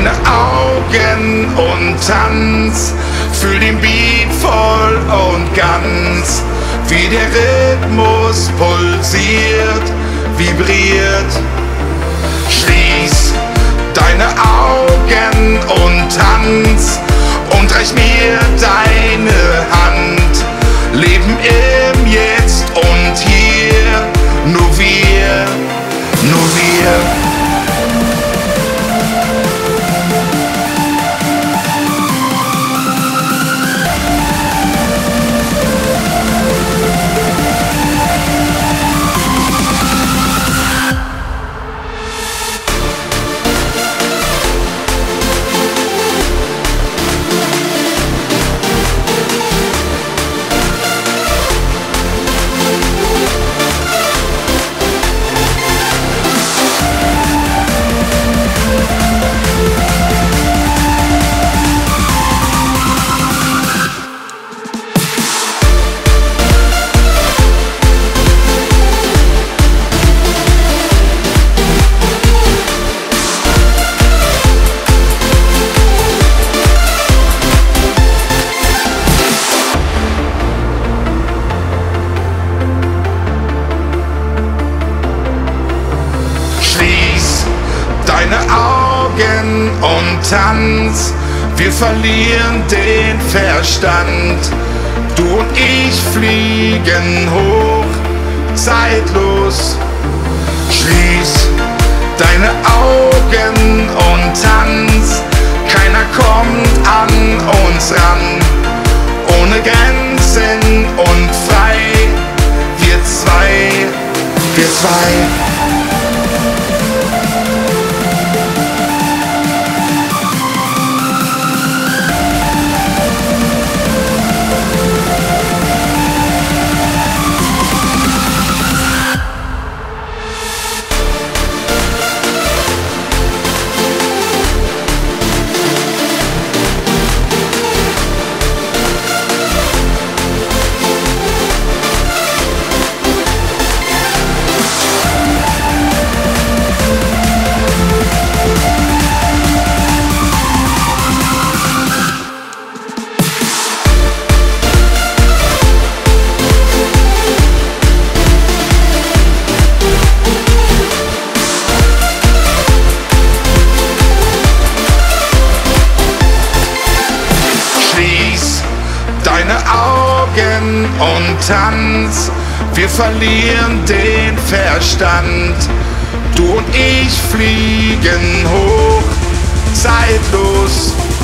deine Augen und tanz, fühl den Beat voll und ganz, wie der Rhythmus pulsiert, vibriert. Schließ deine Augen und tanz und reich mir deine Hand. Leben im Jetzt und hier, nur wir, nur wir. Deine Augen und tanz, wir verlieren den Verstand. Du und ich fliegen hoch, zeitlos. Schließ deine Augen und tanz, keiner kommt an uns ran. Ohne Grenzen und frei, wir zwei, wir zwei. Deine Augen und tanz, wir verlieren den Verstand. Du und ich fliegen hoch, zeitlos.